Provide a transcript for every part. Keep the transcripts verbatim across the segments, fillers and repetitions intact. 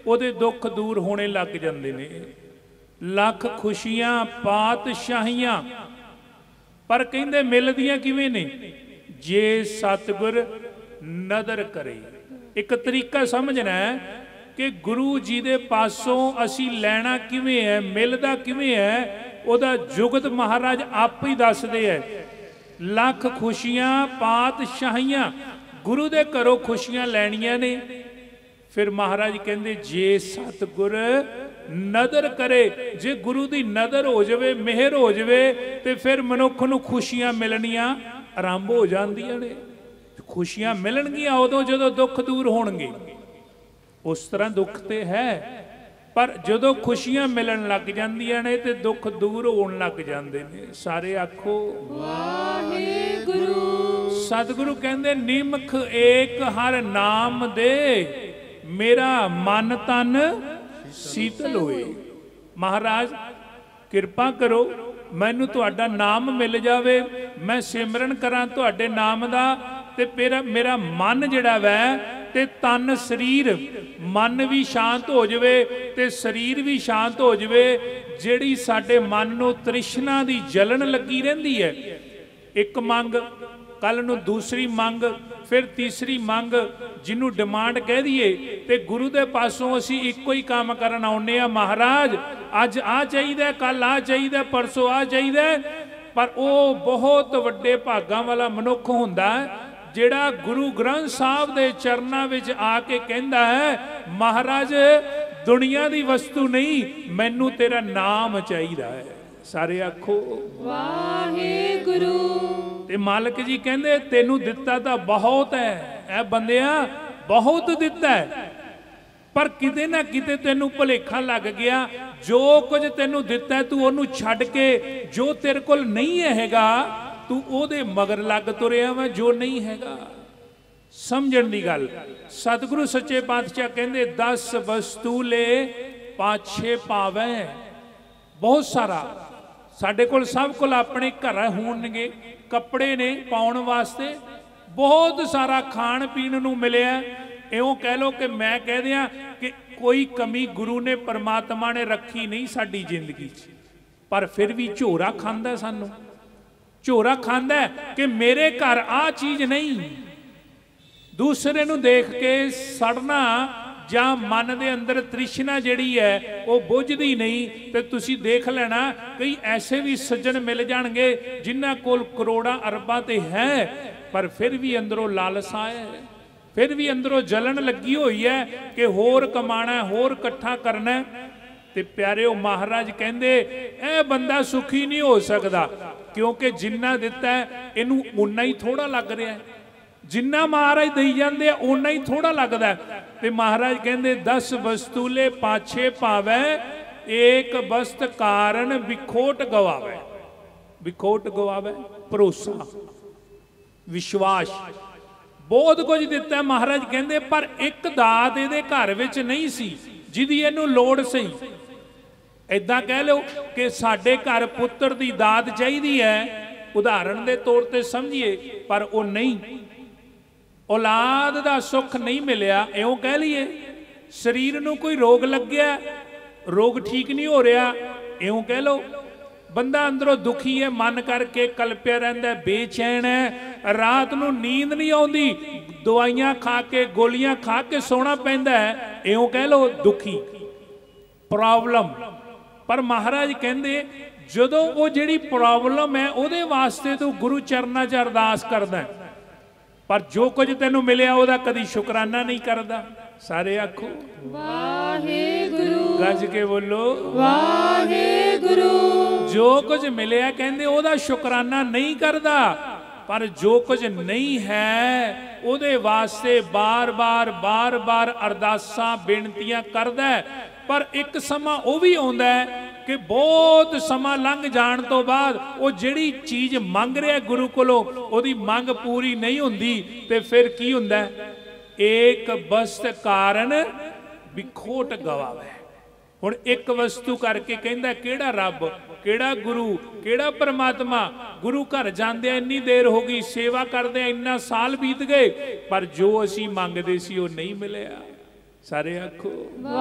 ਉਹਦੇ ਦੁੱਖ ਦੂਰ ਹੋਣੇ ਲੱਗ ਜਾਂਦੇ ਨੇ। ਲੱਖ ਖੁਸ਼ੀਆਂ ਪਾਤਸ਼ਾਹੀਆਂ, ਪਰ ਕਹਿੰਦੇ ਮਿਲਦੀਆਂ ਕਿਵੇਂ ਨੇ? ਜੇ ਸਤਿਗੁਰ ਨਦਰ ਕਰੇ। ਇੱਕ ਤਰੀਕਾ ਸਮਝਣਾ ਹੈ ਕਿ ਗੁਰੂ ਜੀ ਦੇ ਪਾਸੋਂ ਅਸੀਂ ਲੈਣਾ ਕਿਵੇਂ ਹੈ, ਮਿਲਦਾ ਕਿਵੇਂ ਹੈ, ਉਹਦਾ ਜੁਗਤ ਮਹਾਰਾਜ ਆਪ ਹੀ ਦੱਸਦੇ ਹੈ। ਲੱਖ ਖੁਸ਼ੀਆਂ ਪਾਤਸ਼ਾਹੀਆਂ, ਗੁਰੂ ਦੇ ਘਰੋਂ ਖੁਸ਼ੀਆਂ ਲੈਣੀਆਂ ਨੇ। ਫਿਰ ਮਹਾਰਾਜ ਕਹਿੰਦੇ ਜੇ ਸਤਿਗੁਰ ਨਦਰ ਕਰੇ, ਜੇ ਗੁਰੂ ਦੀ ਨਦਰ ਹੋ ਜਾਵੇ, ਮਿਹਰ ਹੋ ਜਾਵੇ, ਤੇ ਫਿਰ ਮਨੁੱਖ ਨੂੰ ਖੁਸ਼ੀਆਂ ਮਿਲਣੀਆਂ ਆਰੰਭ ਹੋ ਜਾਂਦੀਆਂ ਨੇ। ਖੁਸ਼ੀਆਂ ਮਿਲਣਗੀਆਂ ਉਦੋਂ ਜਦੋਂ ਦੁੱਖ ਦੂਰ ਹੋਣਗੇ। ਉਸ ਤਰ੍ਹਾਂ ਦੁੱਖ ਤੇ ਹੈ, ਪਰ ਜਦੋਂ ਖੁਸ਼ੀਆਂ ਮਿਲਣ ਲੱਗ ਜਾਂਦੀਆਂ ਨੇ ਤੇ ਦੁੱਖ ਦੂਰ ਹੋਣ ਲੱਗ ਜਾਂਦੇ ਨੇ। ਸਾਰੇ ਆਖੋ ਵਾਹਿਗੁਰੂ। ਸਤਿਗੁਰੂ ਕਹਿੰਦੇ ਨਿਮਖ ਏਕ ਹਰ ਨਾਮ ਦੇ, ਮੇਰਾ ਮਨ ਤਨ ਸੀਤਲ ਹੋਏ। ਮਹਾਰਾਜ ਕਿਰਪਾ ਕਰੋ, ਮੈਨੂੰ ਤੁਹਾਡਾ ਨਾਮ ਮਿਲ ਜਾਵੇ, ਮੈਂ ਸਿਮਰਨ ਕਰਾਂ ਤੁਹਾਡੇ ਨਾਮ ਦਾ, ਤੇ ਮੇਰਾ ਮੇਰਾ ਮਨ ਜਿਹੜਾ ਵੈ ਤੇ ਤਨ ਸਰੀਰ, ਮਨ ਵੀ ਸ਼ਾਂਤ ਹੋ ਜਾਵੇ ਤੇ ਸਰੀਰ ਵੀ ਸ਼ਾਂਤ ਹੋ ਜਾਵੇ। ਜਿਹੜੀ ਸਾਡੇ ਮਨ ਨੂੰ ਤ੍ਰਿਸ਼ਨਾ ਦੀ ਜਲਨ ਲੱਗੀ ਰਹਿੰਦੀ ਹੈ, ਇੱਕ ਮੰਗ, ਕੱਲ ਨੂੰ ਦੂਸਰੀ ਮੰਗ, ਫਿਰ ਤੀਸਰੀ ਮੰਗ, ਜਿਹਨੂੰ ਡਿਮਾਂਡ ਕਹਿ ਦਈਏ, ਤੇ ਗੁਰੂ ਦੇ ਪਾਸੋਂ ਅਸੀਂ ਇੱਕੋ ਹੀ ਕੰਮ ਕਰਨ ਆਉਂਦੇ ਆ। ਮਹਾਰਾਜ ਅੱਜ ਆ ਚਾਹੀਦਾ, ਕੱਲ ਆ ਚਾਹੀਦਾ, ਪਰਸੋਂ ਆ ਚਾਹੀਦਾ, ਪਰ ਉਹ ਬਹੁਤ ਵੱਡੇ ਭਾਗਾਂ ਵਾਲਾ ਮਨੁੱਖ ਹੁੰਦਾ ਜਿਹੜਾ ਗੁਰੂ ਗ੍ਰੰਥ ਸਾਹਿਬ ਦੇ ਚਰਨਾਂ ਵਿੱਚ ਆ ਕੇ ਕਹਿੰਦਾ ਹੈ ਮਹਾਰਾਜ ਦੁਨੀਆ ਦੀ ਵਸਤੂ ਨਹੀਂ, ਮੈਨੂੰ ਤੇਰਾ ਨਾਮ ਚਾਹੀਦਾ ਹੈ। ਸਾਰੇ ਆਖੋ ਵਾਹਿਗੁਰੂ। ਤੇ ਮਾਲਕ ਜੀ ਕਹਿੰਦੇ ਤੈਨੂੰ ਦਿੱਤਾ ਤਾਂ ਬਹੁਤ ਹੈ, ਐ ਬੰਦਿਆ ਬਹੁਤ ਦਿੱਤਾ ਹੈ, ਪਰ ਕਿਤੇ ਨਾ ਕਿਤੇ ਤੈਨੂੰ ਭੁਲੇਖਾ ਲੱਗ ਗਿਆ। ਜੋ ਕੁਝ ਤੈਨੂੰ ਦਿੱਤਾ ਤੂੰ ਉਹਨੂੰ ਛੱਡ ਕੇ ਜੋ ਤੇਰੇ ਕੋਲ ਨਹੀਂ ਹੈਗਾ ਤੂੰ ਉਹਦੇ ਮਗਰ ਲੱਗ ਤੁਰਿਆ ਵਾ ਜੋ ਨਹੀਂ ਹੈਗਾ। ਸਮਝਣ ਦੀ ਗੱਲ। ਸਤਿਗੁਰੂ ਸੱਚੇ ਪਾਤਸ਼ਾਹ ਕਹਿੰਦੇ ਦਸ ਵਸਤੂ ਲੈ ਪਾਛੇ ਪਾਵੈ। ਬਹੁਤ ਸਾਰਾ ਸਾਡੇ ਕੋਲ, ਸਭ ਕੋਲ ਆਪਣੇ ਘਰ ਹੋਣਗੇ, ਕੱਪੜੇ ਨੇ ਪਾਉਣ ਵਾਸਤੇ, ਬਹੁਤ ਸਾਰਾ ਖਾਣ ਪੀਣ ਨੂੰ ਮਿਲਿਆ। ਇਉਂ ਕਹਿ ਲਓ ਕਿ ਮੈਂ ਕਹਿ ਦਿਆਂ ਕਿ ਕੋਈ ਕਮੀ ਗੁਰੂ ਨੇ ਪਰਮਾਤਮਾ ਨੇ ਰੱਖੀ ਨਹੀਂ ਸਾਡੀ ਜ਼ਿੰਦਗੀ 'ਚ, ਪਰ ਫਿਰ ਵੀ ਝੋਰਾ ਖਾਂਦਾ, ਸਾਨੂੰ ਝੋਰਾ ਖਾਂਦਾ ਕਿ ਮੇਰੇ ਘਰ ਆ ਚੀਜ਼ ਨਹੀਂ। ਦੂਸਰੇ ਨੂੰ ਦੇਖ ਕੇ ਸੜਨਾ ਜਾਂ ਮਨ ਦੇ ਅੰਦਰ ਤ੍ਰਿਸ਼ਨਾ ਜਿਹੜੀ ਹੈ ਉਹ ਬੁੱਝਦੀ ਨਹੀਂ। ਤੇ ਤੁਸੀਂ ਦੇਖ ਲੈਣਾ ਕਈ ਐਸੇ ਵੀ ਸੱਜਣ ਮਿਲ ਜਾਣਗੇ ਜਿਨ੍ਹਾਂ ਕੋਲ ਕਰੋੜਾਂ ਅਰਬਾਂ ਤੇ ਹੈ, ਪਰ ਫਿਰ ਵੀ ਅੰਦਰੋਂ ਲਾਲਸਾ ਹੈ, ਫਿਰ ਵੀ ਅੰਦਰੋਂ ਜਲਨ ਲੱਗੀ ਹੋਈ ਹੈ ਕਿ ਹੋਰ ਕਮਾਣਾ, ਹੋਰ ਇਕੱਠਾ ਕਰਨਾ। ਤੇ ਪਿਆਰਿਓ ਮਹਾਰਾਜ ਕਹਿੰਦੇ ਇਹ ਬੰਦਾ ਸੁਖੀ ਨਹੀਂ ਹੋ ਸਕਦਾ, ਕਿਉਂਕਿ ਜਿੰਨਾ ਦਿੱਤਾ ਇਹਨੂੰ ਉਨਾ ਹੀ ਥੋੜਾ ਲੱਗ ਰਿਹਾ ਹੈ। ਜਿੰਨਾ ਮਹਾਰਾਜ ਦੇਈ ਜਾਂਦੇ ਆ ਉਨਾ ਹੀ ਥੋੜਾ ਲੱਗਦਾ। ਤੇ ਮਹਾਰਾਜ ਕਹਿੰਦੇ ਦਸ ਵਸਤੂਲੇ ਪਾਛੇ ਪਾਵੈ, ਏਕ ਵਸਤ ਕਾਰਨ ਵਿਖੋਟ ਗਵਾਵੇ। ਵਿਖੋਟ ਗਵਾਵੇ ਭਰੋਸਾ, ਵਿਸ਼ਵਾਸ। ਬਹੁਤ ਕੁਝ ਦਿੱਤਾ ਮਹਾਰਾਜ ਕਹਿੰਦੇ, ਪਰ ਇੱਕ ਦਾਤ ਇਹਦੇ ਘਰ ਵਿੱਚ ਨਹੀਂ ਸੀ ਜਿਹਦੀ ਇਹਨੂੰ ਲੋੜ ਸੀ। ਏਦਾਂ ਕਹਿ ਲਓ ਕਿ ਸਾਡੇ ਘਰ ਪੁੱਤਰ ਦੀ ਦਾਤ ਚਾਹੀਦੀ ਹੈ, ਉਦਾਹਰਣ ਦੇ ਤੌਰ ਤੇ ਸਮਝੀਏ, ਪਰ ਉਹ ਨਹੀਂ। ਔਲਾਦ ਦਾ ਸੁੱਖ ਨਹੀਂ ਮਿਲਿਆ, ਇਉਂ ਕਹਿ ਲਈਏ। ਸਰੀਰ ਨੂੰ ਕੋਈ ਰੋਗ ਲੱਗਿਆ, ਰੋਗ ਠੀਕ ਨਹੀਂ ਹੋ ਰਿਹਾ, ਇਉਂ ਕਹਿ ਲਓ। ਬੰਦਾ ਅੰਦਰੋਂ ਦੁਖੀ ਹੈ, ਮਨ ਕਰਕੇ ਕਲਪਿਆ ਰਹਿੰਦਾ, ਬੇਚੈਨ ਹੈ, ਰਾਤ ਨੂੰ ਨੀਂਦ ਨਹੀਂ ਆਉਂਦੀ, ਦਵਾਈਆਂ ਖਾ ਕੇ, ਗੋਲੀਆਂ ਖਾ ਕੇ ਸੌਣਾ ਪੈਂਦਾ ਹੈ, ਇਉਂ ਕਹਿ ਲਓ ਦੁਖੀ, ਪ੍ਰੋਬਲਮ। ਪਰ ਮਹਾਰਾਜ ਕਹਿੰਦੇ ਜਦੋਂ ਉਹ ਜਿਹੜੀ ਪ੍ਰੋਬਲਮ ਹੈ ਉਹਦੇ ਵਾਸਤੇ ਤੂੰ ਗੁਰੂ ਚਰਨਾਂ 'ਚ ਅਰਦਾਸ ਕਰਦਾ, ਪਰ ਜੋ ਕੁਝ ਤੈਨੂੰ ਮਿਲਿਆ ਉਹਦਾ ਕਦੀ ਸ਼ੁਕਰਾਨਾ ਨਹੀਂ ਕਰਦਾ। ਸਾਰੇ ਆਖੋ ਵਾਹਿਗੁਰੂ। ਗੱਜ ਕੇ ਬੋਲੋ ਵਾਹਿਗੁਰੂ। ਜੋ ਕੁਝ ਮਿਲਿਆ ਕਹਿੰਦੇ ਉਹਦਾ ਸ਼ੁਕਰਾਨਾ ਨਹੀਂ ਕਰਦਾ, ਪਰ ਜੋ ਕੁਝ ਨਹੀਂ ਹੈ ਉਹਦੇ ਵਾਸਤੇ ਬਾਰ-ਬਾਰ ਬਾਰ-ਬਾਰ ਅਰਦਾਸਾਂ ਬੇਨਤੀਆਂ ਕਰਦਾ। ਪਰ ਇੱਕ ਸਮਾਂ ਉਹ ਵੀ ਆਉਂਦਾ ਹੈ ਕਿ ਬਹੁਤ ਸਮਾਂ ਲੰਘ ਜਾਣ ਤੋਂ ਬਾਅਦ ਉਹ ਜਿਹੜੀ ਚੀਜ਼ ਮੰਗ ਰਿਹਾ ਗੁਰੂ ਕੋਲੋਂ ਉਹਦੀ ਮੰਗ ਪੂਰੀ ਨਹੀਂ ਹੁੰਦੀ। ਤੇ ਫਿਰ ਕੀ ਹੁੰਦਾ? ਏਕ ਵਸਤ ਕਾਰਨ ਵਿਖੋਟ ਗਵਾਵੇ। ਹੁਣ ਇੱਕ ਵਸਤੂ ਕਰਕੇ ਕਹਿੰਦਾ ਕਿਹੜਾ ਰੱਬ, ਕਿਹੜਾ ਗੁਰੂ, ਕਿਹੜਾ ਪਰਮਾਤਮਾ। ਗੁਰੂ ਘਰ ਜਾਂਦੇ ਇੰਨੀ ਦੇਰ ਹੋ ਗਈ, ਸੇਵਾ ਕਰਦੇ ਇੰਨਾ ਸਾਲ ਬੀਤ ਗਏ, ਪਰ ਜੋ ਅਸੀਂ ਮੰਗਦੇ ਸੀ ਉਹ ਨਹੀਂ ਮਿਲਿਆ। सारे आखो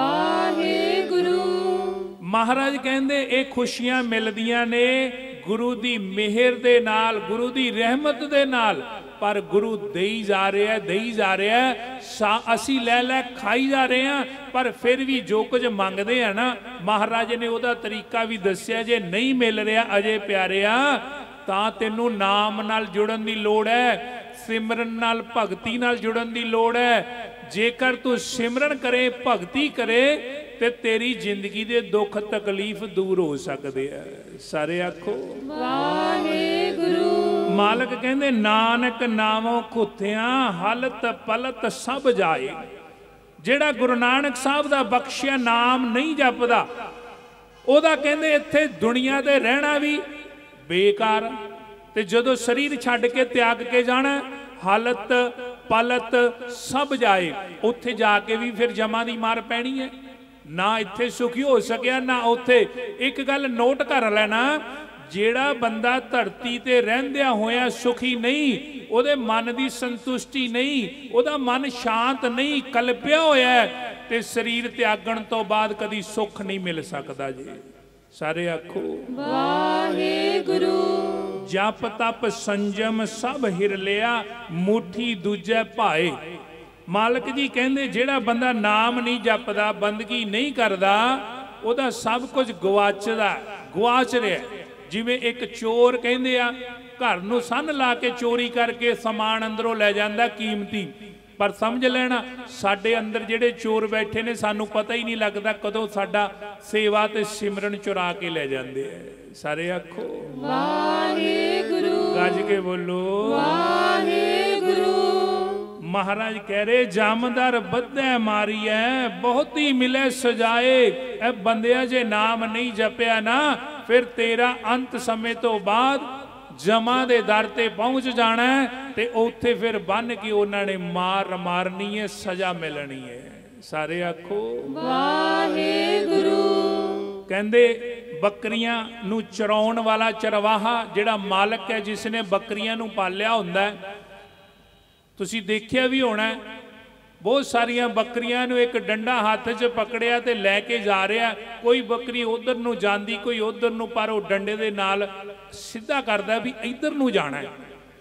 वाहेगुरु। महाराज कहंदे ये खुशियां मिलदियां ने गुरु दी मेहर दे नाल, गुरु दी रहमत दे नाल, पर गुरु देई जा रहा है, देई जा रहा है, सा असी लै लै खाई जा रहे हैं, पर फिर भी जो कुछ मंगते हैं ना, महाराज ने उहदा तरीका भी दस्सिया, जे नहीं मिल रहा अजे प्यारिया तां तैनूं नाम नाल जुड़न दी लोड़ है, सिमरन नाल भगती नाल जुड़न दी लोड़ है। जेकर तू सिमरन करे, भगती करे, ते तेरी जिंदगी दे दुख तकलीफ दूर हो सकते हैं। सारे आखो वाहेगुरु। मालक कहंदे नानक नामों खुथियां हलत पलत सब जाए। जेड़ा गुरु नानक साहब दा बख्शिया नाम नहीं जपदा, ओदा कहंदे इत्थे दुनिया ते रहना भी बेकार, ते जदों शरीर छड्ड के त्याग के जाना, हालत पलत सब जाए, उत्थे जाके भी फिर जमा दी मार पैनी है, ना इत्थे सुखी हो सकिया ना उत्थे। एक गल नोट कर लेना, जेड़ा बंदा धरती ते रहिंदियां होया सुखी नहीं, उहदे मन दी संतुष्टि नहीं, उहदा मन शांत नहीं, कल्पिया होया ते शरीर त्यागण तो बाद कदी सुख नहीं मिल सकदा जी। सारे आखो वाहेगुरु। जप तप संजम सब हिर लिया, मुठी दूजे भाए। मालक जी कहंदे जेड़ा बंदा नाम नहीं जपदा, बंदगी नहीं करदा, उहदा सब कुछ गवाचदा, गवाच रहा। जिवें एक चोर कहंदे आ घर नूं संन ला के चोरी करके समान अंदरों लै जांदा कीमती, पर समझ लेना साडे अंदर जेड़े चोर बैठे ने, सानू पता ही नहीं लगता कदों साडा सेवा ते सिमरन चुरा के ले जांदे है। सारे आखो वाहेगुरु। गज के बोलो वाहेगुरु। महाराज कह रहे जामदार बद्धै मारी है, बहुत ही मिले सजाए। ए बंदिया जे नाम नहीं जपिया ना, फिर तेरा अंत समय तो बाद जमा दे दर ते पहुंच जाना है, ते उत्थे फिर बन के उन्होंने मार मारनी है, सजा मिलनी है। सारे आखो वाहेगुरु। कहंदे बकरियां नूं चराउण वाला चरवाहा जिहड़ा मालक है, जिसने बकरियां नूं पालिया हुंदा है, तुसीं देखिया भी होना है, बहुत सारिया बकरियां नूं एक डंडा हाथ च पकड़िया ते लैके जा रहा, कोई बकरी उधर नूं जांदी कोई उधर नूं, पर वो डंडे दे नाल सीधा करदा भी इधर नूं जाना है।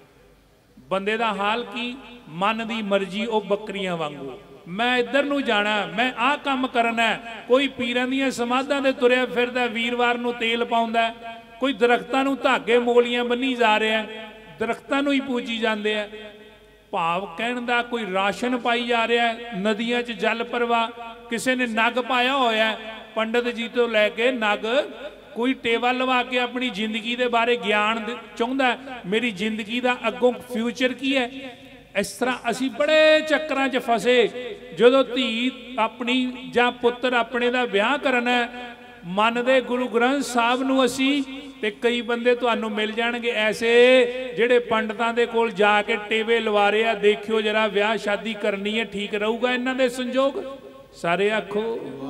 बंदे दा हाल की मन दी मर्जी, वो बकरियां वांगू मैं इधर नूं जाना, मैं आ काम करना है। कोई पीरां दीयां समाधां दे तुरिया फिरदा, वीरवार नूं तेल पाउंदा, कोई दरख्तां नूं धागे मोलियां बन्नी जा रहा, दरख्तां नूं ही पूजी जांदे आ। भाव कहण दा कोई राशन पाई जा रहा है, नदियां च जल प्रवाह, किसी ने नग पाया होया, पंडित जी तो लैके नग, कोई टेवा लवा के अपनी जिंदगी के बारे ज्ञान चाहता, मेरी जिंदगी का अगों फ्यूचर की है। इस तरह असी बड़े चक्रां च फसे। जदों धी अपनी जां पुत्र अपने दा ब्याह करना, मन दे गुरु ग्रंथ साहब नूं असी, ते कई बंदे तुहानूं मिल जाणगे ऐसे जिहड़े पंडितां दे कोल जाके टेवे लवा रहे आ, देखियो जरा ब्याह शादी करनी है, ठीक रहूगा इन्हां दे संजोग। सारे आखो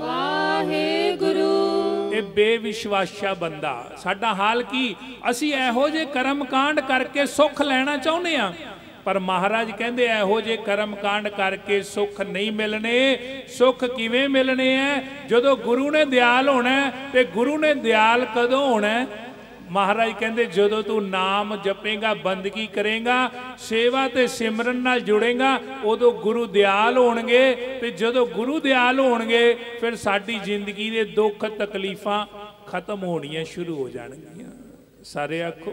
वाहेगुरु। ये बेविश्वासिया बंदा, साडा हाल की असी इहो जे कर्म कांड करके सुख लेना चाहुंदे आ, पर महाराज कहंदे इहो जे कर्म कांड करके सुख नहीं मिलने। सुख किवें मिलने हैं? जदों गुरु ने दयाल होना है। ते गुरु ने दयाल कदों होना है? महाराज कहंदे जदों तू नाम जपेगा, बंदगी करेगा, सेवा ते सिमरन नाल जुड़ेगा, उदों गुरु दयाल होणगे। ते जदों गुरु दयाल होणगे, फिर साडी जिंदगी दे दुख तकलीफां खत्म होणियां शुरू हो जाणगियां। सारे आखो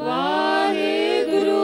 वाहेगुरु।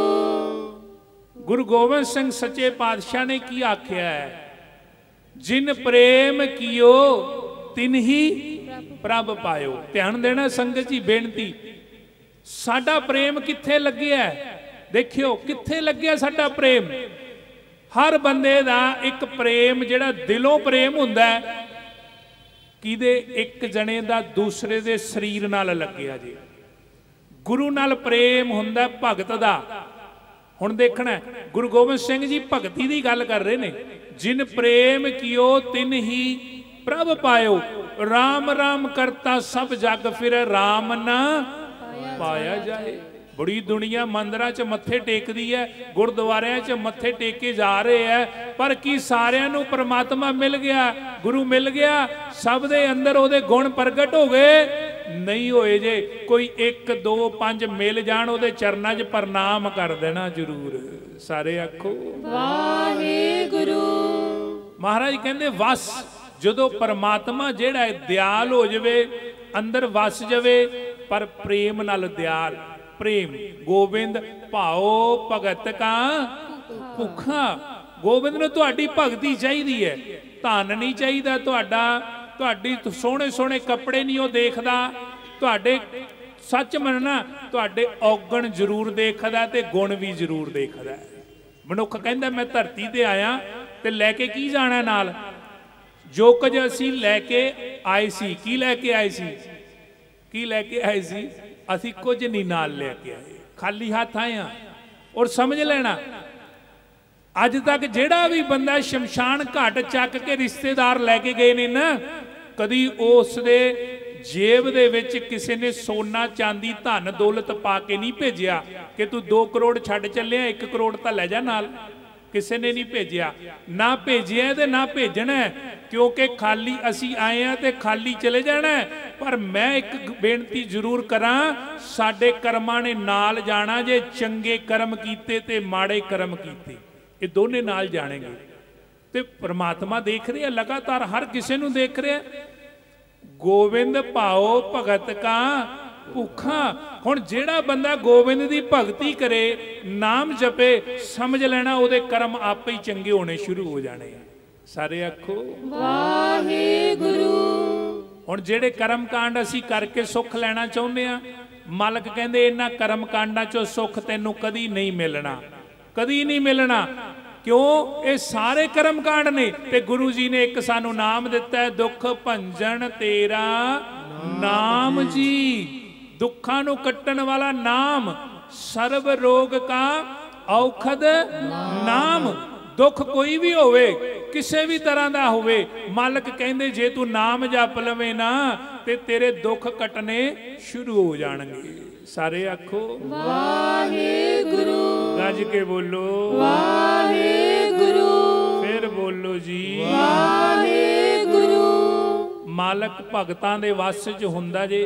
गुरु गोबिंद सिंह सच्चे पातशाह ने की आख्या है? जिन प्रेम कियो तिन ही प्रभ पायो। ध्यान देना संगत जी, बेनती, साडा प्रेम कित्थे लग्या? देखियो कित्थे लग्या साडा प्रेम। हर बंदे दा एक प्रेम जिहड़ा दिलों प्रेम हुंदा है, किदे एक जने दा दूसरे दे शरीर नाल लग्या जी। गुरु नाल प्रेम हुंदा भगत दा। हुण देखना गुरु गोबिंद सिंह जी भगती दी गल कर रहे ने। जिन प्रेम कियो तिन ही प्रभ पायो। राम राम करता सब जग फिर राम ना पाया जाए। बड़ी दुनिया मंदिरां च मत्थे टेकदी है, गुरुद्वारियां च मत्थे टेके जा रहे हैं, पर की सारियां नूं परमात्मा मिल गया, गुरु मिल गया, सब दे अंदर ओहदे गुण प्रगट हो गए? नहीं होए जे। कोई एक दो पंज मिल जाण ओहदे चरनां 'च प्रणाम कर देना जरूर। सारे आखो वाहेगुरु। महाराज कहंदे वस जदों परमात्मा जिहड़ा दयाल हो जावे, अंदर वस जावे, पर प्रेम नाल दयाल, प्रेम गोबिंद भाओ भगत का भुखा। गोबिंद नूं तुहाडी भगती चाहिदी है, धन नहीं चाहिदा तुहाडा, तुहाडी सोहणे सोहणे कपड़े नहीं वो देखदा, तुहाडे सच मनना तुहाडे औगण जरूर देखदा ते गुण भी जरूर देखदा। मनुख कहंदा मैं धरती ते आया ते लैके की जाना नाल, जो कुछ असी लैके आए सी, की लैके आए सी, की लैके आए सी, असी कुछ नहीं नाल लैके आए, खाली हाथ आए हैं। और समझ लेना अज तक जिहड़ा भी बंदा शमशान घाट चक के रिश्तेदार लैके गए ने ना, कदी उस दे जेब दे विच किसी ने सोना चांदी धन दौलत पा के नहीं भेजिया कि तू दो करोड़ छड्ड चलिया, एक करोड़ तां लै जा नाल, किसी ने नहीं भेजिया, ना भेजिया ते ना भेजना, क्योंकि खाली असी आए हैं तो खाली चले जाना है। पर मैं एक बेनती जरूर करा, साडे कर्मां ने नाल जाना, जे चंगे कर्म कीते ते माड़े कर्म कीते, ये दोने नाल जानेंगे। ते परमात्मा देख रहे लगातार, हर किसी नूं देख रहे। गोबिंद भाओ भगत का भुखा। हुण जिहड़ा बंदा गोबिंद की भगती करे, नाम जपे, समझ लेना उहदे कर्म आपे ही चंगे होने शुरू हो जाने। सारे आखो वाहेगुरु। हुण जिहड़े कर्म कांड असी करके सुख लेना चाहुंदे आ, मालक कहंदे इन्हां कर्म कांडां चों सुख तैनूं कदी नहीं मिलना, कदी नहीं मिलना। क्यों? ये सारे कर्म कांड ने। ते गुरु जी ने एक सानू नाम दिता है, दुख भंजन तेरा नाम जी, दुखा नू कट्टन वाला नाम, सर्व रोग का औखद नाम। दुख कोई भी होवे, किसी भी तरह का होवे, मालक कहंदे जे तू नाम जप लवे ना ते तेरे दुख कटने शुरू हो जाणगे। सारे आखो वाहेगुरु। गज के बोलो वाहेगुरु। फिर बोलो जी वाहेगुरु। मालक भगतां दे वस च हुंदा जे।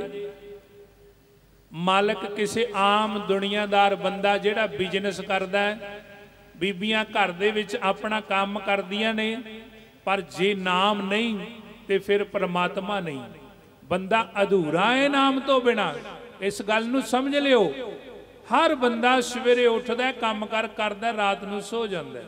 मालक किसी आम दुनियादार बंदा जिहड़ा बिजनेस करदा है, बीबियां घर दे विच अपना काम करदियां ने, पर जे नाम नहीं ते फिर परमात्मा नहीं, बंदा अधूरा है नाम तो बिना। इस गल नूं समझ लियो। हर बंदा सवेरे उठदा, काम कर करदा, रात नूं सो जांदा,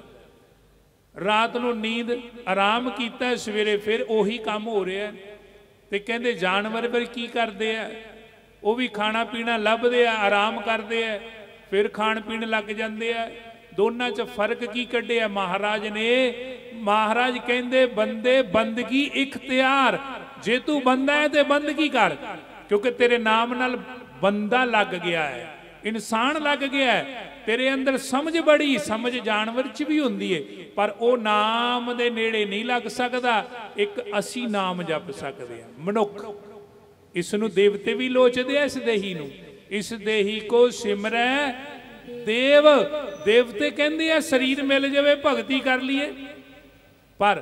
रात नूं नींद आराम कीता, सवेरे फिर उही काम हो रहा है। ते कहंदे जानवर फिर की करदे आ, वो भी खाना पीना लभदे आ, आराम करदे आ, फिर खाण पीण लग जांदे आ। दोनों च फर्क की कढ़िया महाराज ने? महाराज कहंदे बंदे बंदगी इख्तियार, जे तू बंदा है तो बंदगी कर, क्योंकि तेरे नाम नाल बंदा लग गया है, इंसान लग गया है। तेरे अंदर समझ बड़ी, समझ जानवर च भी हुंदी है, पर वो नाम दे नेड़े नहीं लग सकता। एक असी नाम जप सकते हैं मनुख, इसनूं देवते भी लोचदे, इस देही नूं, इस देही को सिमरै देव। देवते कहंदे आ शरीर मिल जावे भगती कर लीए, पर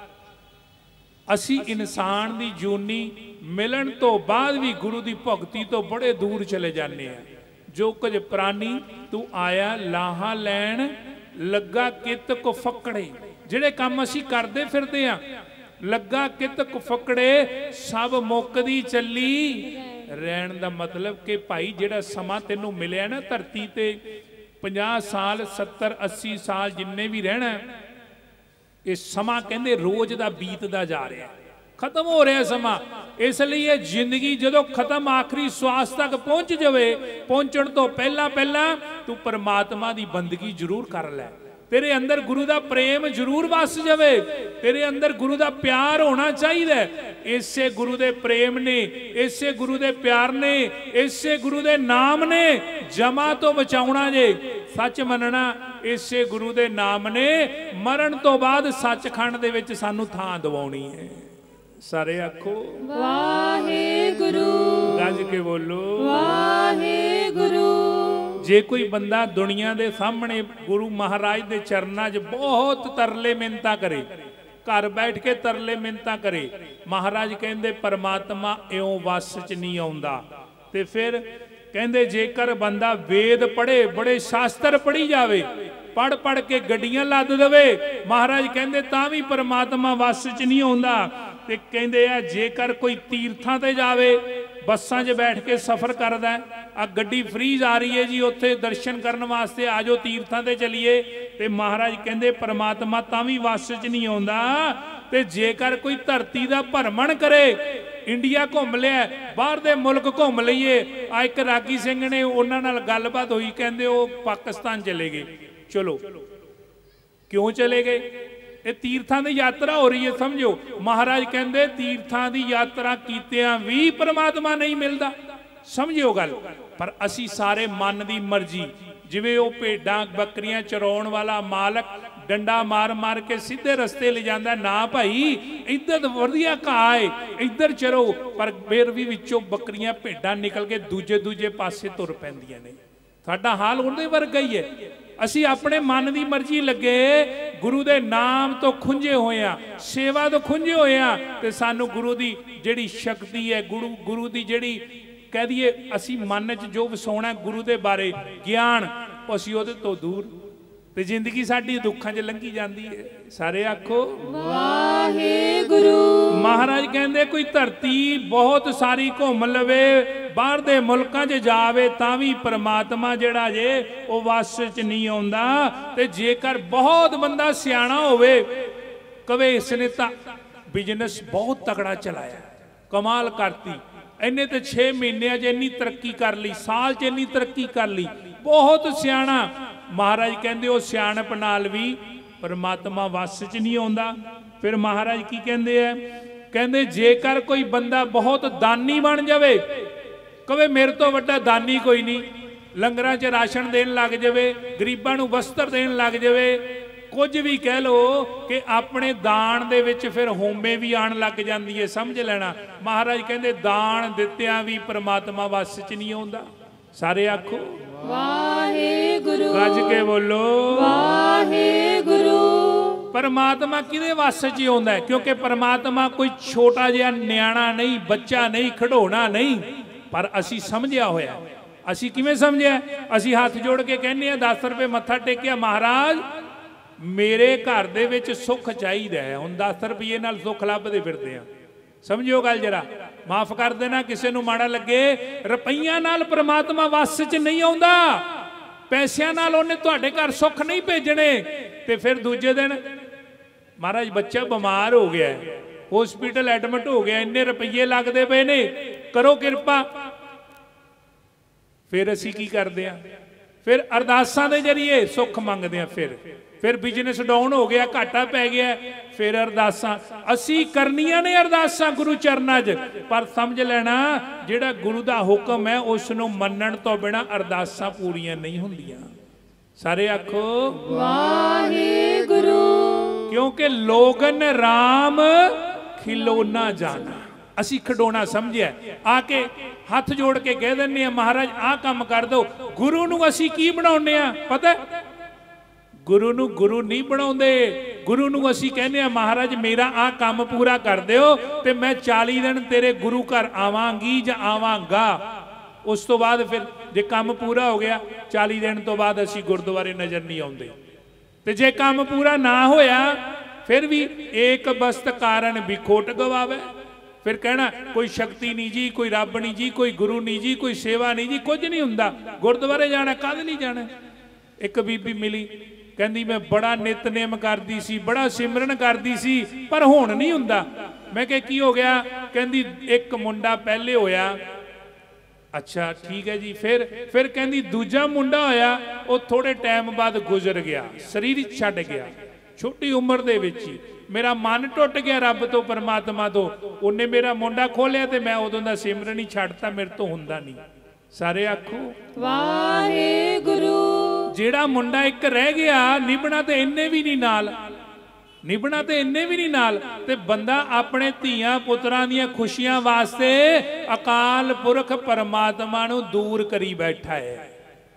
असी इंसान दी जूनी मिलन तो बाद भी गुरु दी भगती तो बड़े दूर चले जाने हैं। जो कुछ प्राणी तू आया लाहा लैन लगा कित को फकड़े, जिहड़े काम असी करदे फिरदे आ, लगा कित को फकड़े सब मुकदी चली रहन दा मतलब कि भाई जिहड़ा समा तैनूं मिलिया ना धरती ते पचास साल सत्तर अस्सी साल जिन्ने भी रहना, ये समा कहंदे रोज दा बीतदा जा रहा, खत्म हो रहा समा। इसलिए जिंदगी जदों खत्म आखिरी श्वास तक पहुंच जाए, पहुंचण तो पहला पहला तू परमात्मा दी बंदगी जरूर कर लै। तेरे अंदर गुरु दा प्रेम जरूर वस जावे, तेरे अंदर गुरु दा प्यार होना चाहिए। इसे गुरु दे प्रेम ने, इसे गुरु दे प्यार ने, इसे गुरु दे नाम ने जमा तो बचाउणा जे, सच मनना। इसे गुरु दे नाम ने मरण तो बाद सचखंड दे विच सानू थां दवाउणी है। सारे आखो वाहेगुरु। गज के बोलो वाहेगुरु। जे कोई बंदा दुनिया के सामने गुरु महाराज के चरणों च बहुत तरले मिन्नतां करे, घर बैठ के तरले मिन्नतां करे, महाराज कहते परमात्मा इउं वस च नहीं आउंदा। ते फिर कहते जेकर बंदा वेद पढ़े, बड़े शास्त्र पढ़ी जावे, पढ़ पढ़ के गड्डियां लद दवे, महाराज कहते तां भी परमात्मा वस च नहीं आउंदा। ते कहते आ जेकर कोई तीर्थां ते जावे, बसां 'च बैठ के सफ़र करदा है, आ गड्डी फ्रीज आ रही है जी, उत्थे दर्शन करने वास्ते आ जाओ, तीर्थां ते चलीए, ते महाराज कहते परमात्मा तां भी वस च नहीं आउंदा। ते जेकर कोई धरती का भरमण करे, इंडिया घूम लिया, बाहर दे मुल्क घूम लईए, आ एक रागी सिंह ने उन्हां नाल गलबात हुई, कहते वो पाकिस्तान चले गए। चलो क्यों चले गए? ये तीर्थां की यात्रा हो रही है, समझो। महाराज कहते तीर्थां की यात्रा कीतियां भी परमात्मा नहीं मिलता, समझियो गल। पर असी सारे मन की मर्जी, जिवें वो भेडां बकरियां चराउण वाला मालक डंडा मार मार के सीधे रस्ते ले जाता, ना भाई इधर वधिया घाह है, इधर चरो, पर फिर भी विचों बकरियां भेडां निकल के दूजे दूजे पासे तुर पैंदियां ने। साडा हाल उहदे वर्गा ही है। असी अपने मन की मर्जी लगे, गुरु के नाम तो खुंजे होए आ, सेवा तो खुंजे होए आ, ते सानू गुरु की जिहड़ी शक्ति है, गुरु गुरु की जिहड़ी कह दिए असी मन च जो वसाउणा गुरु के बारे ज्ञान, असी उहदे तो दूर, ते जिंदगी साडी दुखां च लंघी जाती है। सारे आखो वाहेगुरु। महाराज कहते कोई धरती बहुत सारी घूम लवे, बाहर दे मुल्कां च जावे, तां भी परमात्मा जिहड़ा जे वो वस च नहीं आउंदा। ते जेकर बहुत बंदा सियाणा होवे, कवे इसने तां बिजनेस बहुत तगड़ा चलाया, कमाल करती, इन्हें तो छे महीने च इन्नी तरक्की कर ली, साल च इन्नी तरक्की कर ली, बहुत सियाणा। महाराज कहते वो सियाणप नाल भी परमात्मा वस च नहीं आउंदा। फिर महाराज की कहते हैं, कहते जेकर कोई बंदा बहुत दानी बन जावे, कवे मेरे तो वड्डा दानी कोई नहीं, लंगरां च राशन देन लग जावे, गरीबां नूं वस्त्र देन लग जावे, कुछ भी कह लो कि अपने दान दे विच फिर होमे भी आण लग जांदी है, समझ लेना। महाराज कहते दान दित्तियां भी परमात्मा वस च नहीं आउंदा। सारे आखो वाहेगुरु। गज के बोलो वाहेगुरु। परमात्मा किहदे वस च आउंदा है? क्योंकि परमात्मा कोई छोटा जिहा न्याणा नहीं, बच्चा नहीं, खिडौना नहीं, पर असी समझिया होया। असी किवें समझिया? असी हाथ जोड़ के कहने आ दस रुपये मत्था टेकिया, महाराज मेरे घर दे विच सुख चाहिदा है, हुण दस रुपये नाल सुख लभदे फिरदे आ। समझियो गल जरा, माफ कर देना किसी नूं माड़ा लगे, रुपईया नाल परमात्मा वस च नहीं आउंदा, पैसिਆਂ नाल उहने तुहाडे घर सुख नहीं भेजने। ते फिर दूजे दिन महाराज बच्चा बीमार हो गया, हॉस्पिटल एडमिट हो गया, इन्ने रुपये लगते पे ने, करो किरपा। फिर असी की करते हैं? फिर अरदासां दे जरिए सुख मंगते हैं। फिर फिर बिजनेस डाउन हो गया, घाटा पै गया, फिर अरदासां असी करनियां ने, अरदासां गुरु चरनां च। पर समझ लेना जिहड़ा गुरु दा हुक्म है उसनूं मन्नण तो बिना अरदासां पूरीआं नहीं हुंदियां। सारे आखो वाहेगुरु। क्योंकि लोगन राम खिलौना जाना, असी खिडौना समझिया, आके हाथ जोड़ के कह दिंदे आ महाराज आ काम कर दो। गुरु नूं असी की बनाउने आ पता? गुरु नूं गुरु नहीं बनाउंदे, गुरु नूं असी कहने आ महाराज मेरा आ काम पूरा कर दिओ ते मैं चाली दिन तेरे गुरु घर आवांगी जां आवांगा। उस तो बाद फिर जे काम पूरा हो गया चाली दिन तो बाद असी गुरुद्वारे नज़र नहीं आउंदे। ते जे काम पूरा ना होया फिर भी एक बस्त कारण भी खोट गवावे। फिर कहना कोई शक्ति नहीं जी, कोई रब नहीं जी, कोई गुरु नहीं जी, कोई सेवा नहीं जी, कुछ नहीं हुंदा। गुरुद्वारे जाना कद नहीं जाना। एक बीबी मिली कहंदी मैं बड़ा नितनेम करदी सी, बड़ा सिमरन करदी सी, पर हुण नहीं हुंदा। मैं कहा की हो गया? कहंदी एक मुंडा पहले होया। अच्छा ठीक है जी। फिर फिर कहंदी दूजा मुंडा होया, वो थोड़े टाइम बाद गुजर गया, शरीर छड्ड गया, छोटी उम्र दे विच ही। मेरा मन टुट गया रब तो, परमात्मा तो। उन्हें मेरा मुंडा खोलिया ते मैं उदों दा सिमरन ही छड्डता, मेरे तो हुंदा नहीं। सारे आखो वाहेगुरु। जेड़ा मुंडा एक रह गया निभना तो इन्ने भी नहीं नाल, निभना तो इन्ने भी नहीं नाल। ते बंदा अपने धीआं पुत्रां दीआं खुशियां वास्ते अकाल पुरख परमात्मा नूं दूर करी बैठा है।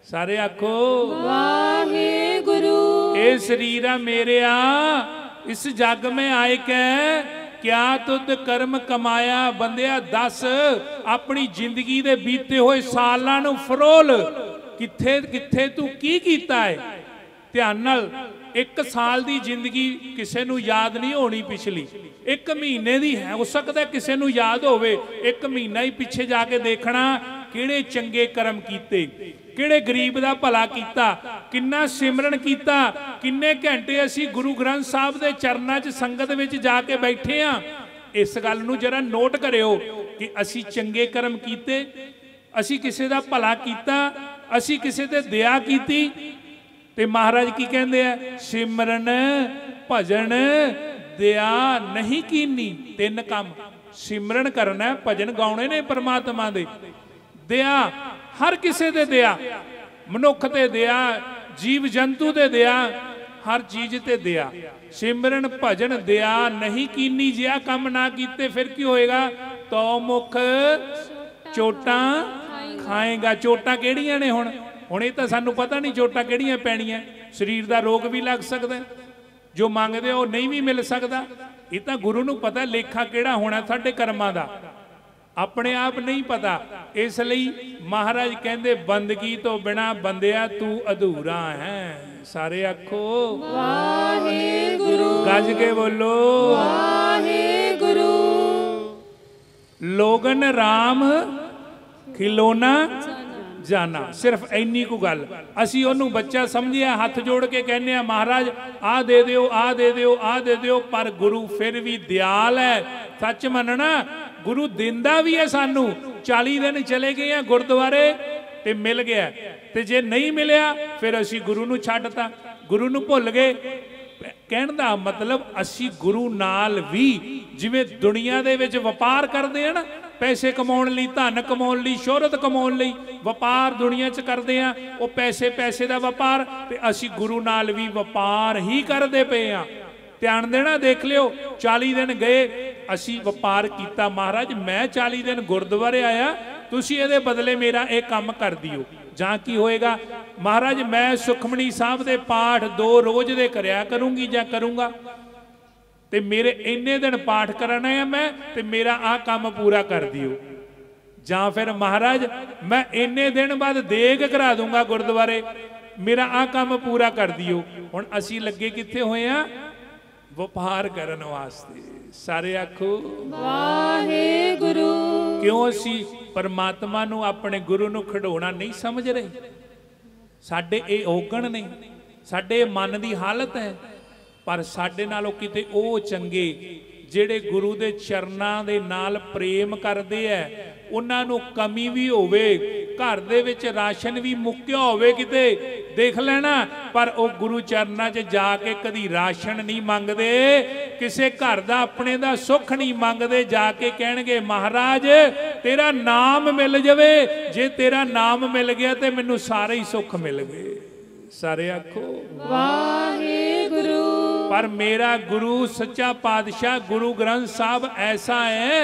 सारे आखो वाहेगुरु। ए शरीरा मेरेया इस जग में आए कै क्या तुद कर्म कमाया। बंदिया दस अपनी जिंदगी दे बीते हुए सालां नूं फरोल, किथे किथे तू की कीता है। ध्यान नाल एक साल की जिंदगी किसी नूं याद नहीं होनी, पिछली एक महीने की है, हो सकता है किसी नूं याद होवे। एक महीना ही पिछे जाके देखना किहड़े चंगे कर्म कीते, किहड़े गरीब दा भला कीता, किन्ना सिमरन कीता, किन्ने घंटे असी गुरु ग्रंथ साहब दे चरनां च संगत विच जाके बैठे हाँ। इस गल नूं जरा नोट करियो कि असी चंगे कर्म कीते, असी किसी दा भला कीता, असी किसी ते दया कीती। ते महाराज की कहते हैं, सिमरन भजन दया नहीं कीनी। तीन काम सिमरन करना, भजन गाने ने परमात्मा दे, दया हर किसी दे दया, मनुख ते दया, जीव जंतु ते दया, हर चीज ते दया। सिमरन भजन दया नहीं कीनी, जिया काम ना कीते फिर की होएगा। तो मुख चोटां खाएगा। चोटां किहड़ियां ने हुण हुण ये तो सानू पता नहीं चोटां किहड़ियां पैणियां। शरीर का रोग भी लग सकता, जो मंगदे वो नहीं भी मिल सकता। ये तो गुरु नूं पता लेखा किहड़ा होना साडे कर्मां दा, अपने आप नहीं पता। इसलिए महाराज कहंदे बंदगी तो बिना बंदिया तू अधूरा है। सारे आखो वाहेगुरु। गज के बोलो वाहेगुरु। लोगन राम खिलौना जाना, सिर्फ इन्नी को गल। असी ओनू बच्चा समझिया, हाथ जोड़ के कहने आ महाराज आ दे दिओ, आ दे दिओ, आ दे दिओ। पर गुरु फिर भी दयाल है। सच मनना गुरु दिंदा भी है सानू। चाली दिन चले गए हैं गुरुद्वारे ते मिल गया, ते जे नहीं मिलिया फिर असी गुरु नू छड्डता, गुरु नू भुल गए। कहण दा मतलब असी गुरु नाल भी जिवें दुनिया दे विच वपार करदे हैं ना, पैसे कमाउण लई, धन कमाउण लई, शोहरत कमाउण लई वपार दुनिया च करदे आ, वो पैसे पैसे दा वपार, ते असी गुरु नाल भी वपार ही करदे पे आ। ध्यान देना, देख लियो चाली दिन गए असी वपार किया। महाराज मैं चाली दिन गुरुद्वारे आया, तुसी इहदे बदले मेरा एक काम कर दिओ। जां की होएगा, महाराज मैं सुखमनी साहब दे पाठ दो रोज दे करया करूंगी जां करूंगा, ते मेरे इन्ने दिन पाठ करना है मैं, ते मेरा आ काम पूरा कर दिओ। जां फिर महाराज मैं इन्ने दिन बाद देग करा दूंगा गुरुद्वारे, मेरा आ काम पूरा कर दिओ। हुण असी लगे कित्थे होए आ? वपार करन वास्ते। सारे आखो वाहेगुरु। क्यों असी परमात्मा नू अपने गुरु नू खिडौना नहीं समझ रहे? साडे ये औगण ने, साडे मन की हालत है। पर साडे नालों किते ओ चंगे ਜਿਹੜੇ गुरु के चरनां दे नाल प्रेम करते हैं, उन्हां नूं कमी भी होवे, घर दे विच राशन भी मुक्या होवे किते देख लेना, पर वो गुरु चरनां च जाके कदी राशन नहीं मंगते, किसे घर दा अपने दा सुख नहीं मंगते। जाके कहणगे महाराज तेरा नाम मिल जावे, जे तेरा नाम मिल गया तो मैनूं सारे ही सुख मिल गए। सारे आखो वाहेगुरु। पर मेरा गुरु सच्चा पातशाह गुरु ग्रंथ साहब ऐसा है,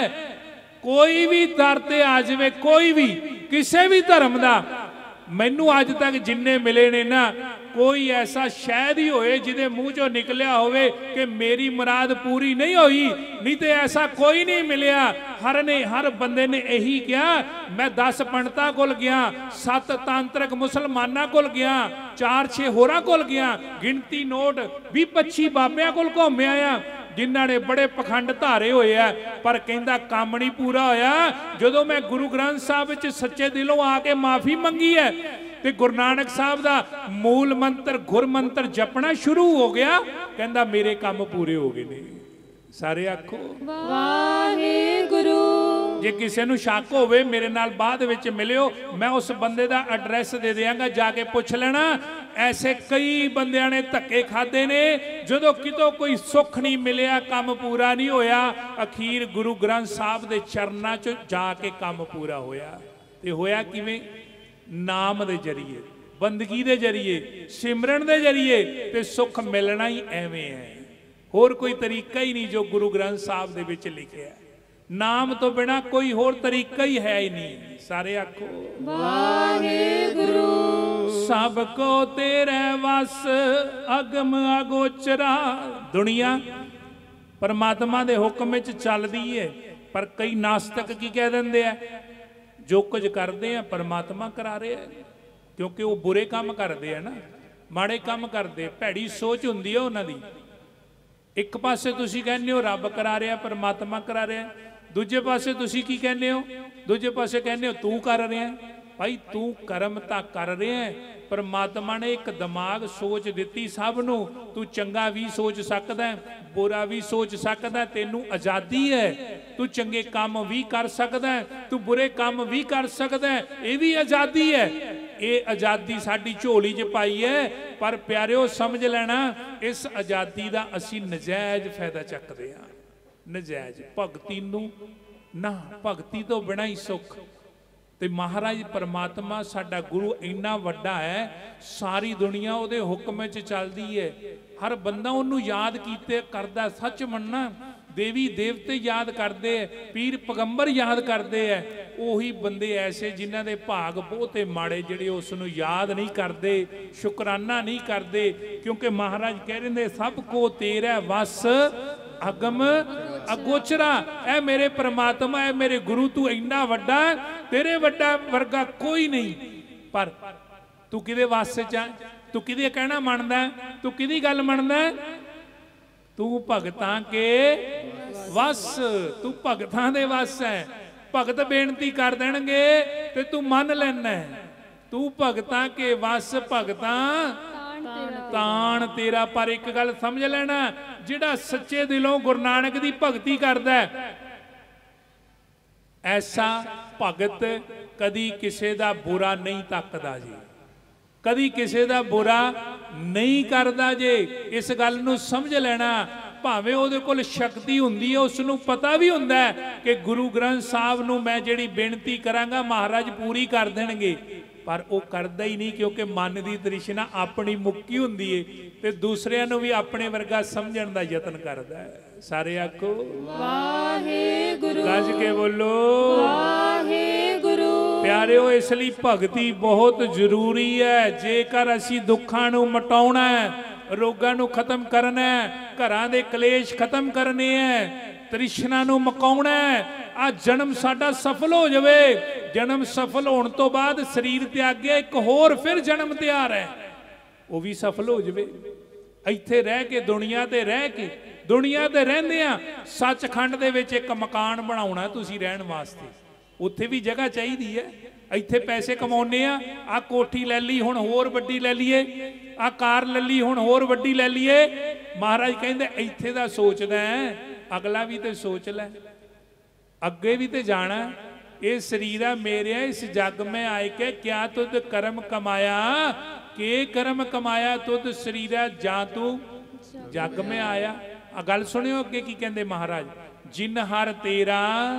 कोई भी दर ते आ जाए, कोई भी किसी भी धर्म का, मैनू अज तक जिन्ने मिले ने ना, कोई ऐसा शायद ही होए जिदे मुंह चो निकलिया होवे कि मेरी मुराद पूरी नहीं हुई, नहीं तो ऐसा कोई नहीं मिलिया। हर ने हर बंदे ने यही कहा, मैं दस पंडितां कोल गया, सत तांत्रिक मुसलमानां कोल गया, चार छे होरां कोल गया, गिनती नोट भी पच्ची बाबियां कोल घूम आया जिन्हां ने बड़े पखंड धारे होए आ, पर कहंदा काम नहीं पूरा होया। जदों मैं गुरु ग्रंथ साहब विच सच्चे दिलों आके माफ़ी मंगी है, ते गुरु नानक साहब दा मूल मंत्र गुर मंत्र जपना शुरू हो गया, कहंदा मेरे काम पूरे हो गए ने। सारे आखो वाहेगुरु। जे किसी नूं शक होवे मेरे नाल बाद विच मिलियो, मैं उस बंदे दा एड्रैस दे देंगा, जाके पुछ लेना। ऐसे कई बंदियां ने धक्के खादे ने, जदों कितों कोई सुख नहीं मिलिया, काम पूरा नहीं होया, अखीर गुरु ग्रंथ साहब दे चरनां च जाके काम पूरा होया। ते होया किवें? नाम दे जरिए, बंदगी दे जरिए, सिमरन दे जरिए, ते सुख मिलना ही एवें है, होर कोई तरीका ही नहीं जो गुरु ग्रंथ साहब दे विच लिखिया। नाम तो बिना कोई होर तरीका ही है ही नहीं। सारे आखो वाहेगुरु। सब को तेरे वस अगम अगोचरा। दुनिया परमात्मा दे हुक्म विच चलदी है, पर कई नास्तिक की कह देंदे आ, जो कुछ करते हैं परमात्मा करा रहे हैं, क्योंकि वो बुरे काम करते हैं ना, माड़े काम करते, भैड़ी सोच हुंदी है उन्हां दी। एक पासे तुसीं कहंदे हो रब करा रहा, परमात्मा करा रहा, दूजे पासे तुसीं की कहंदे हो, दूजे पासे कहंदे हो तू कर रहा। भाई तू कर्म तां कर रहा है, परमात्मा ने एक दिमाग सोच दिती सब नूं, तू चंगा भी सोच सकदा है, बुरा भी सोच सकदा है, तैनूं आज़ादी है, तू चंगे काम भी कर सकदा है, तू बुरे काम भी कर सकदा है, ये भी आज़ादी है। ये आज़ादी साडी झोली च पाई है, पर प्यारिओ समझ लेना इस आज़ादी का असीं नजायज़ फायदा चकदे हां। नजायज़ भगती नूं ना, भगती तो बिना ही सुख। ते महाराज परमात्मा साडा गुरु इन्ना वड्डा है, सारी दुनिया उहदे हुक्म च चलदी है, हर बंदा उहनूं याद कीते करदा। सच मनना देवी देवते याद करते हैं, पीर पैगंबर याद करते हैं, उही बंदे ऐसे जिन्हां दे भाग बहुते माड़े जिहड़े उस नूं याद नहीं करते, शुकराना नहीं करते, क्योंकि महाराज कह रहे सब को तेरा वस अगम अगोचरा। ऐ मेरे परमात्मा, ऐ मेरे गुरु, तू इन्ना वड्डा, तेरे वड्डा वर्गा कोई नहीं, पर तू किहदे वस च आ, तू किहदे कहना मनदा, तू किहदी गल मनदा, तू भगतां के वस, तू भगतां दे वस है। भगत बेनती कर देणगे ते तू मन लैना, तू भगतां के वस, भगतां ताण तेरा। पर एक गल समझ लेना, जिहड़ा सच्चे दिलों गुरु नानक दी भगती करदा ऐसा भगत कदी किसे दा बुरा नहीं तकदा जी, कदी किसे दा बुरा नहीं करदा जे। इस गल नूं समझ लेना, भावें उहदे कोल शक्ति हुंदी है, उसनूं पता भी हुंदा है कि गुरु ग्रंथ साहब नूं मैं जिहड़ी बेनती करांगा महाराज पूरी कर देणगे, पर वो करदा ही नहीं, क्योंकि मन की तृष्णा अपनी मुक्की हुंदी है ते दूसरिਆਂ ਨੂੰ भी अपने वर्गा समझण दा यतन करदा है। सारे आखो वाहेगुरु, गज के बोलो वाहेगुरु। प्यारिओ इसलिए भगती बहुत जरूरी है। जेकर असी दुखां नूं मटाउणा है, रोगां नूं खत्म करना है, घरां दे कलेश खत्म करने हैं, तृष्णा नूं मुकाउणा है, आ जन्म साडा सफल हो जावे। जन्म सफल होने तो बाद शरीर त्यागे एक होर फिर जन्म तैयार है, वो भी सफल हो जावे। इत्थे रह के दुनिया ते रह के दुनिया ते रहिंदे आ, सचखंड दे विच एक मकान बनाउणा तुसीं रहण वास्ते, उत्थे भी जगह चाहिदी है। इत्थे पैसे कमाउने आ, आ कोठी ले ली हुण होर वड्डी ले लीए, आ कार ले ली हुण होर वड्डी ले लीए। महाराज कहंदे इत्थे दा सोचदा है, अगला भी तो सोच लै, अगे भी तो जाना। ये शरीर मेरे इस जग में आए के क्या तुद कर्म कमाया, के कर्म कमाया तुद शरीर जा तू जग में आया। आ गल सुनियो अगे की कहंदे महाराज, जिन हर तेरा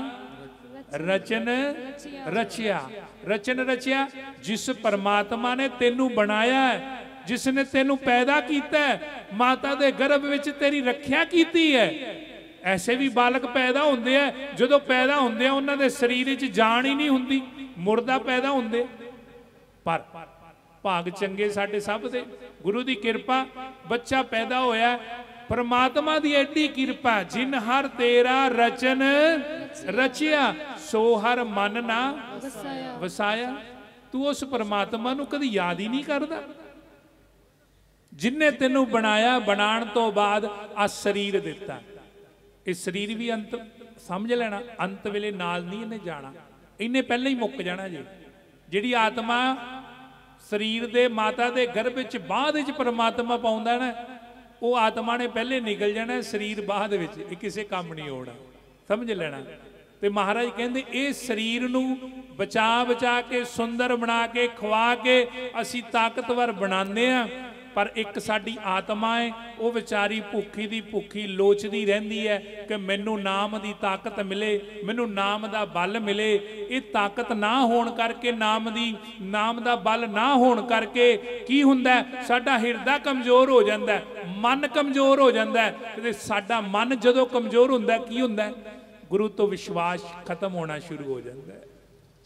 रचन रचिया। रचन रचिया जिस परमात्मा ने तेनू बनाया है, जिसने तेनू पैदा किया है, माता दे गर्भ विच तेरी रखिया की है। ऐसे भी बालक पैदा होंदे हैं, जो पैदा होंदे हैं उन्हां दे शरीर च जान ही नहीं हुंदी, मुर्दा पैदा होंदे। पर भाग चंगे साडे सब दे, गुरु दी कृपा, बच्चा पैदा होया, परमात्मा दी एडी कृपा। जिन हर तेरा रचन रचिया, सो हर मन ना वसाया। तू उस परमात्मा नूं कदी याद ही नहीं करदा, जिन्ने तेनू बनाया, बनाण तो बाद आ शरीर दिता। इस शरीर भी अंत समझ लेना, अंत वेले नाल नहीं इन्हें जाना, इन्हें पहले ही मुक जाना जी। जिहड़ी आत्मा शरीर दे माता दे गर्भ च बाद च परमात्मा पाउंदा ना, वो आत्मा ने पहले निकल जाना, शरीर बाद विच, ये किसी काम नहीं होना, समझ लेना। ते महाराज कहंदे इस शरीर नूं बचा बचा के सुंदर बना के खवा के असी ताकतवर बनाने आ, पर एक साडी आत्मा है वो बेचारी भुखी दी भुखी लोचदी रहिंदी है कि मैनू नाम दी ताकत मिले, मैनू नाम दा बल मिले। ये ताकत ना होण करके, नाम दी नाम दा बल ना होण करके की हुंदा है, साडा हिरदा कमजोर हो जांदा है, मन कमजोर हो जांदा है। ते साडा मन जदों कमजोर हुंदा की हुंदा है, गुरु तो विश्वास खत्म होना शुरू हो जाता है।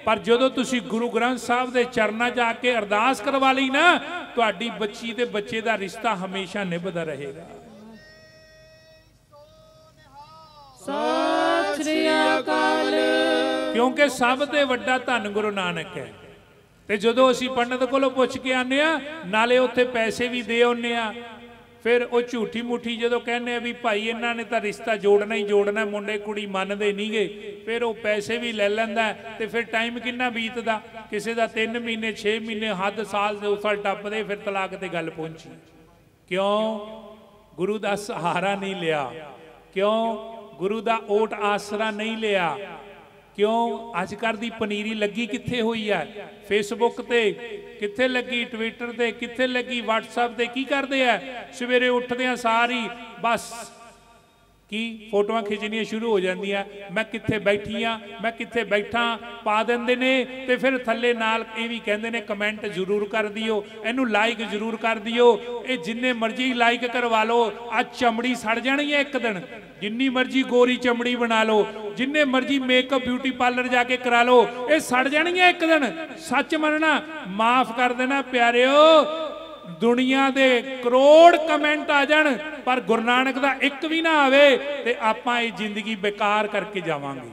पर जदों तुसी गुरु ग्रंथ साहब के चरणों च आके अरदास करवा ली ना, तुहाडी बच्ची ते बच्चे का रिश्ता हमेशा निभदा रहेगा। सत श्री अकाल। क्योंकि सब ते वड्डा धन गुरु नानक है। ते जदों असीं पंडित कोलों पुछ के आने आ, नाले उत्थे पैसे भी दे आउने आ, फिर वो झूठी मुठी जो कहने भी भाई इन्हों ने तो रिश्ता जोड़ना ही जोड़ना, मुंडे कुड़ी मनते नहीं गए, फिर वो पैसे भी ले लेंदा तो फिर टाइम कितना बीतदा, किसी का तीन महीने छे महीने हद साल से उस साल टप्पदे, फिर तलाक ते गल पहुंची। क्यों? गुरु का सहारा नहीं लिया। क्यों? गुरु का ओट आसरा नहीं लिया। क्यों? अजकल दी पनीरी लगी कित्थे हुई है? फेसबुक ते कित्थे लगी, ट्विटर ते कित्थे लगी, व्हाट्सएप ते की करते हैं? सवेरे उठदे सारी बस की फोटोआं खिंचनियां शुरू हो जांदियां, मैं कित्थे बैठी हाँ, मैं कित्थे बैठा, पा देंदे ने ते फिर थल्ले नाल ये भी कहंदे ने कमेंट जरूर कर दियो, इनू लाइक जरूर कर दियो। ये जिन्ने मर्जी लाइक करवा लो, आज चमड़ी सड़ जानी है एक दिन, जिन्नी मर्जी गोरी चमड़ी बना लो, जिन्ने मर्जी मेकअप ब्यूटी पार्लर जाके करा लो, ये सड़ जानी है एक दिन। सच मनना, माफ कर देना प्यारिओ, दुनिया दे करोड़ कमेंट आ जान पर गुरु नानक दा एक भी ना आवे ते आपां ये जिंदगी बेकार करके जावांगे।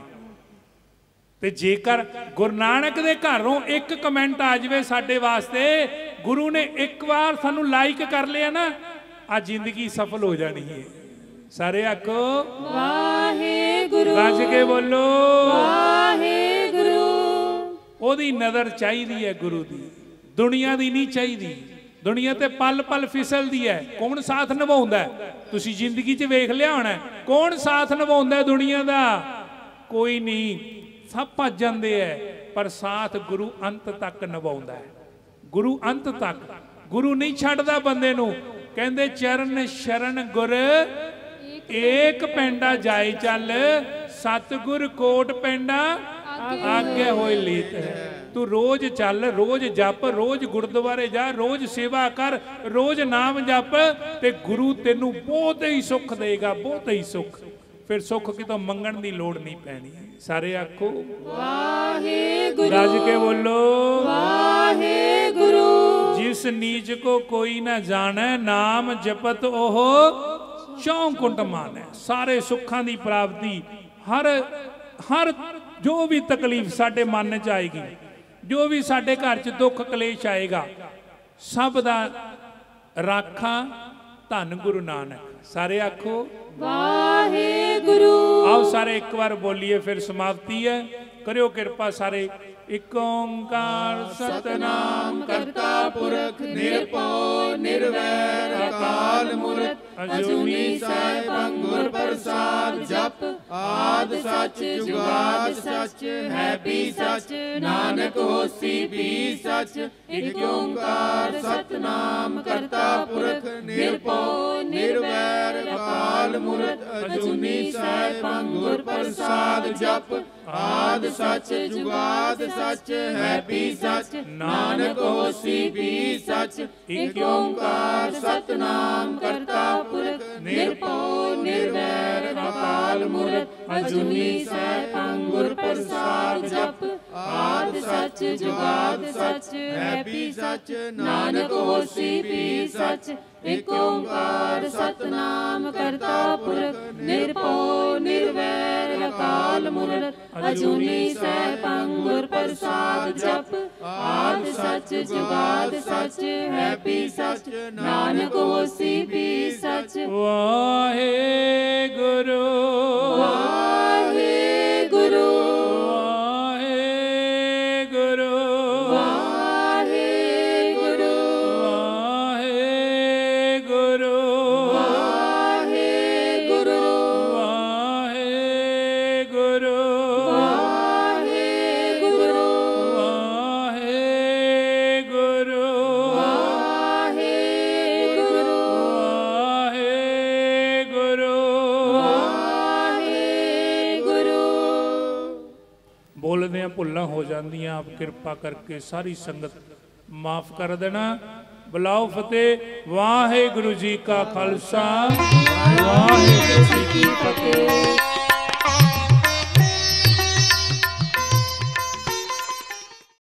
ते जेकर गुरु नानक दे घरों एक कमेंट आ जाए साडे वास्ते, गुरु ने एक बार सानू लाइक कर लिया ना, आ जिंदगी सफल हो जानी है। सारे आखो वाहेगुरु, रज के बोलो वाहेगुरु। ओदी नजर चाहिदी है गुरु दी, दुनिया दी नहीं चाहिदी। दुनिया ते पल पल फिसलदी है, कौन साथ निभाउंदा है? तुसी जिंदगी च वेख लिया होना, कौन साथ निभाउंदा है दुनिया दा? कोई नहीं, सब भज जांदे है, पर साथ गुरु अंत तक निभाउंदा है। गुरु अंत तक, गुरु नहीं छड्डदा बंदे नूं। कहंदे चरण शरण गुर एक पेंडा जाए चल, सतगुर कोट पेंडा आगे होए लीत है। तू रोज चल, रोज जप, रोज गुरुद्वारे जा, रोज सेवा कर, रोज नाम जप, ते गुरु तेनू बहुत ही सुख देगा, बहुत ही सुख। फिर सुख कितों मंगण दी लोड़ नहीं पैनी। सारे आखो वाहेगुरु, रज के बोलो वाहेगुरु। जिस नीच को कोई ना जाने, नाम जपत ओह चौकुंट माने। सारे सुखां दी प्राप्ति, हर हर जो भी तकलीफ साडे मन च आएगी, जो भी साडे घर च दुख कलेश आएगा, सब दा राखा धन गुरु नानक। सारे आखो वाहेगुरु। आओ सारे एक बार बोलिए, फिर समाप्ति है। करियो कृपा सारे। एक ओंकार सतनाम करता पुरख निरभउ निर्वैर अकाल मूरत अजूनी सैभं गुर प्रसाद जप आद सच जुगाद सच है भी सच नानक होसी भी सच। एक ओंकार सतनाम करता पुरख निरभउ निर्वैर अकाल मूरत अजूनी सैभं गुर प्रसाद जप आद सच जुगाद सच है भी सच नानक होसी भी सच। एक ओंकार सतनाम करता पुरख निरभउ निर्वैर अकाल मूरत अजूनी सैभं गुर प्रसाद जप आद सच जुगाद सच है भी सच नानक होसी भी सच। एक ओंकार सतनाम करता पुरख निरभउ निर्वैर अकाल मूरत अजूनी सैभं गुर प्रसाद जप आद सच जुगाद सच है भी सच नानक होसी भी सच। वाहे गुरु वाहे गुरु वाहे गुरु वाहे गुरु वाहे गुरु वाहे गुरु वाहे गुरु वाहे गुरु वाहे गुरु वाहे गुरु वाहे गुरु। वाहेगुरु। बोलदे भुल्लां हो जांदियां, आप कृपा करके सारी संगत माफ कर देना। बुलाओ फतेह। वाहेगुरु जी का खालसा, वाहेगुरु जी की फतेह।